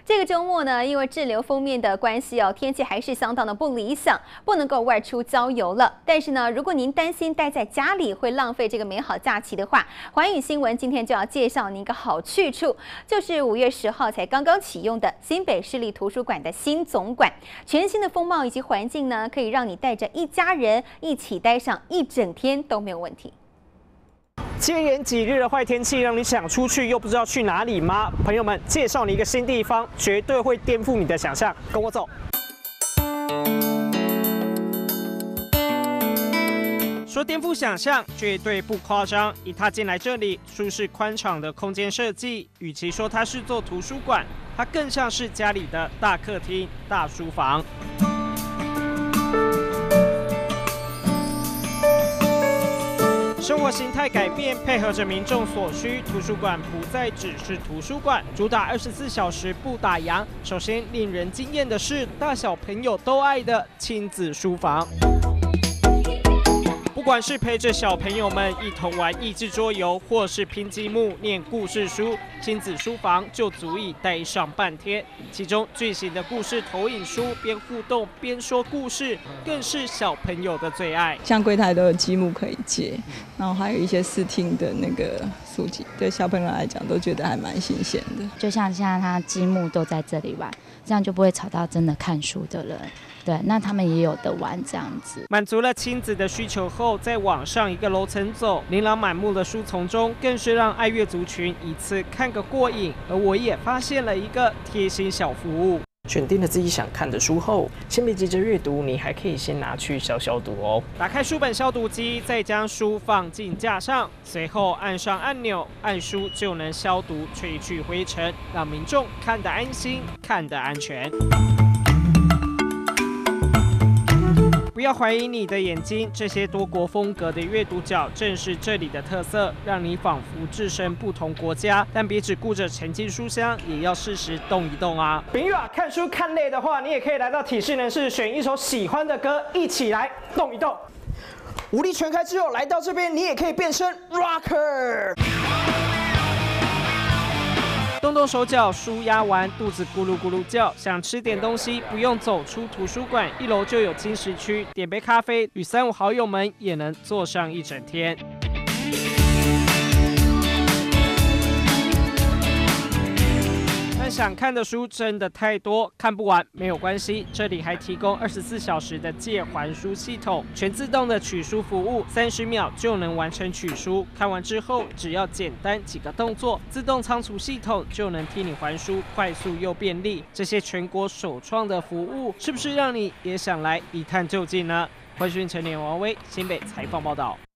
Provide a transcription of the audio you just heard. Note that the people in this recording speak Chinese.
这个周末呢，因为滞留锋面的关系哦，天气还是相当的不理想，不能够外出郊游了。但是呢，如果您担心待在家里会浪费这个美好假期的话，寰宇新闻今天就要介绍您一个好去处，就是5月10号才刚刚启用的新北市立图书馆的新总馆，全新的风貌以及环境呢，可以让你带着一家人一起待上一整天都没有问题。 接连几日的坏天气，让你想出去又不知道去哪里吗？朋友们，介绍你一个新地方，绝对会颠覆你的想象，跟我走。说颠覆想象，绝对不夸张。一踏进来这里，舒适宽敞的空间设计，与其说它是座图书馆，它更像是家里的大客厅、大书房。 生活形态改变，配合着民众所需，图书馆不再只是图书馆，主打24小时不打烊。首先令人惊艳的是，大小朋友都爱的亲子书房。 不管是陪着小朋友们一同玩益智桌游，或是拼积木、念故事书，亲子书房就足以待上半天。其中巨型的故事投影书，边互动边说故事，更是小朋友的最爱。 像柜台都有积木可以接，然后还有一些视听的那个书籍，对小朋友来讲都觉得还蛮新鲜的。 就像现在他积木都在这里玩，这样就不会吵到真的看书的人。 对，那他们也有的玩这样子， 满足了亲子的需求后，再往上一个楼层走，琳琅满目的书丛中，更是让爱阅族群一次看个过瘾。而我也发现了一个贴心小服务：选定了自己想看的书后，先别急着阅读，你还可以先拿去消毒哦。打开书本消毒机，再将书放进架上，随后按上按钮，按书就能消毒吹去灰尘，让民众看得安心，看得安全。 不要怀疑你的眼睛，这些多国风格的阅读角正是这里的特色，让你仿佛置身不同国家。但别只顾着沉浸书香，也要适时动一动啊！朋友啊，看书看累的话，你也可以来到体适能室，选一首喜欢的歌，一起来动一动。武力全开之后，来到这边，你也可以变身 rocker。 动动手脚，舒压完，肚子咕噜咕噜叫，想吃点东西，不用走出图书馆，1楼就有轻食区，点杯咖啡，与3、5好友们也能坐上一整天。 想看的书真的太多，看不完没有关系。这里还提供24小时的借还书系统，全自动的取书服务，30秒就能完成取书。看完之后，只要简单几个动作，自动仓储系统就能替你还书，快速又便利。这些全国首创的服务，是不是让你也想来一探究竟呢？欢讯成年王威新北采访报道。